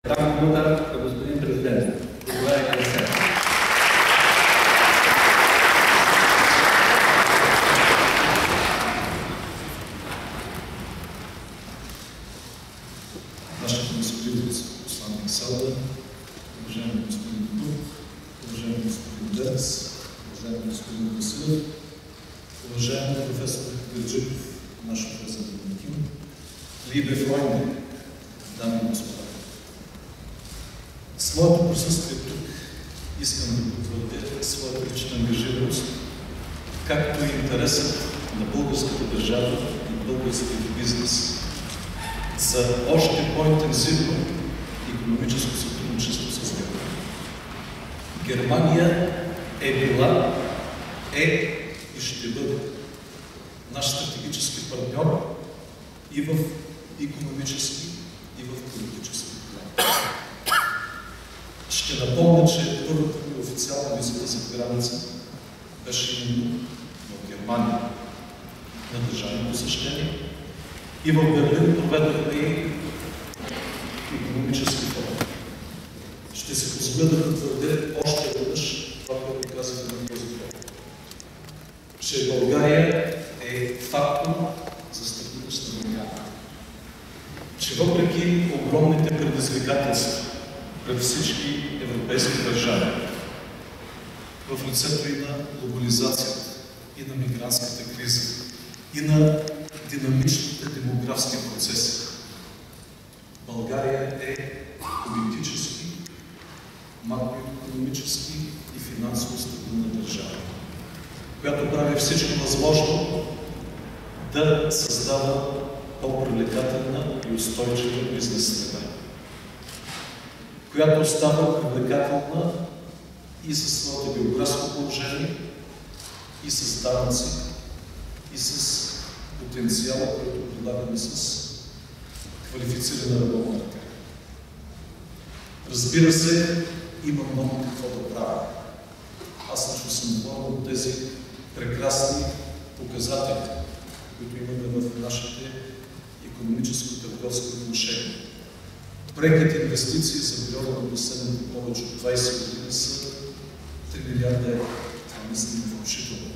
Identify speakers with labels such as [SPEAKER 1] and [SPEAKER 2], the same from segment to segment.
[SPEAKER 1] Дам минута към господин президент. Заповядайте да се.
[SPEAKER 2] Нашата господин посланник Салда, уважаеми господин Дух, уважаеми господин Дерц, уважаеми господин Василев, уважаеми професор Гърджиков, наш професор Домакин, Либе Фройне, дами и господа. С моето присъствие тук искам да потвърдя своята лична ангажираност, както и интересът на българската държава и българския бизнес за още по-интензивно икономическо сътрудничество с Германия. Германия е била, е и ще бъде наш стратегически партньор и в икономически, и в политически план. Ще напомня, че първата ми официална визита за граница беше именно в Германия на държавно посещение и в Берлин проведохме и икономически форум. Ще се позволя да потвърдя още веднъж това, което казах на този форум, че България е фактор за стабилност на България. Че въпреки огромните предизвикателства пред всички европейски държави, в лицето и на глобализацията, и на мигрантската криза, и на динамичните демографски процеси, България е политически, макроекономически и финансово стабилна държава, която прави всичко възможно да създава по-привлекателна и устойчива бизнес среда, която става привлекателна и със своето географско положение, и с данъци, и с потенциала, който предлагаме с квалифицирана работна ръка. Разбира се, има много какво да правя. Аз лично съм доволен от тези прекрасни показатели, които имаме в нашите икономическо-търговски отношения. Преките инвестиции за периода на последните повече от 20 години са 3 милиарда евро. Това мислим въобщително.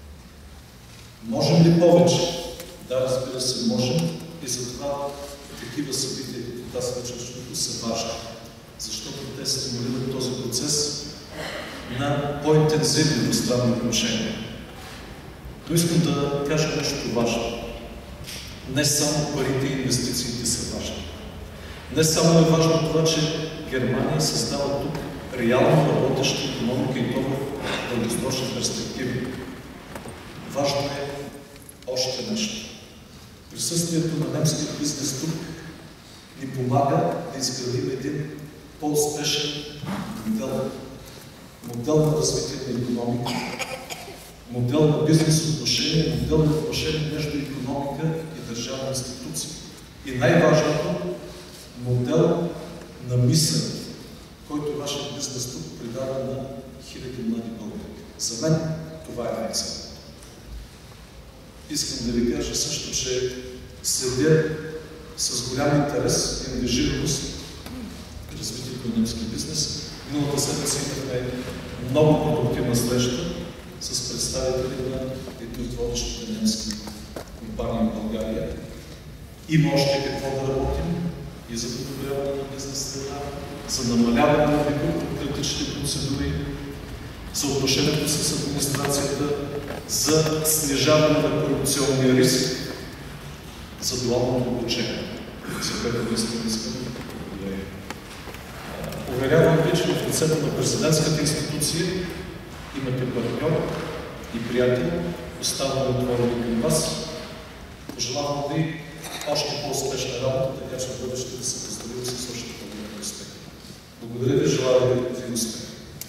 [SPEAKER 2] Можем ли повече? Да, разбира се, можем. И затова такива събития, като тази вечершното, са важни. Защото те стимулират този процес на по-интензивни двустранни отношения. Но искам да кажа нещо важно. Не само парите и инвестициите са важни. Не само е важно това, че Германия създава тук реално работеща икономика и то в дългосрочна перспектива. Важно е още нещо. Присъствието на немския бизнес тук ни помага да изградим един по-успешен модел. Модел на развитие на икономика, модел на бизнес отношения, модел на отношения между икономика и държавна институция. И най-важното, модел на мисъл, който вашият бизнес тук придава на хиляди млади българи. За мен това е най-ценното. Искам да ви кажа също, че следя с голям интерес и ангажираност развитието на немски бизнес. Миналата седмица имахме много продуктивна среща с представители на едни от водещите немски компании в България. Има още какво да работим и за подобряване на бизнес среда, за намаляване на бюрократичните процедури, за отношението с администрацията, за снижаване на корупционния риск, за дуалното обучение, за което наистина искам да благодаря. Уверявам ви, че в лицето на президентската институция имате партньор и приятел, оставаме отворени към вас. Пожелавам ви още по-успешна работа, така че в бъдеще да се поздравим с още по-голям успех. Благодаря ви, желая ви успех.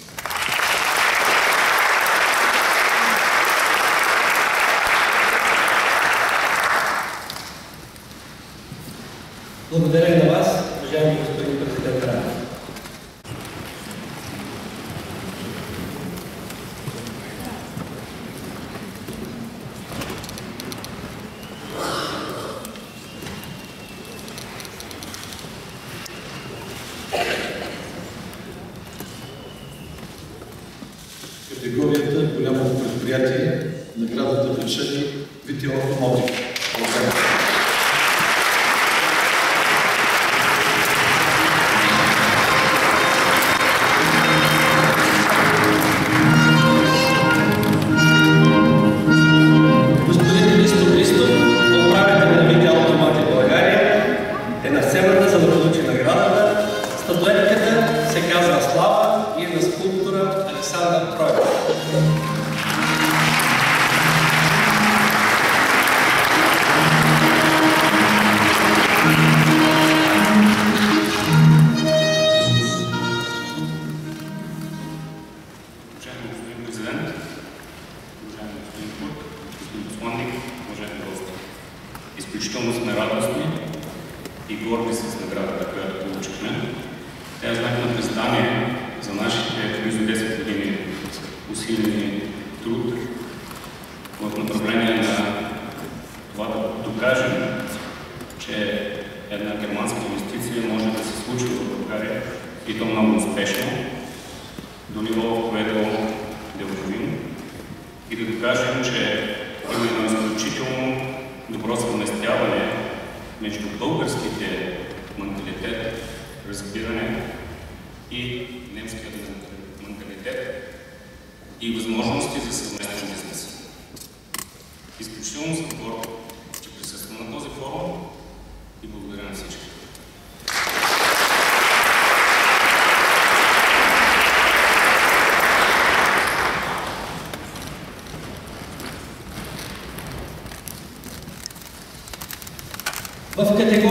[SPEAKER 1] Благодаря и на вас, уважаеми господин президент Радев.
[SPEAKER 3] Тя е знак на признание за нашите близо 10 години усилени труд в направление на това да докажем, че една германска инвестиция може да се случи в България и то много успешно, до ниво, в което да вървим и да докажем, че има едно изключително добро съвместяване между българските менталитет, разбиране и немският менталитет и възможности за съвместен бизнес. Изключително съм горд, че присъствам на този форум и благодаря на всички.
[SPEAKER 1] В категория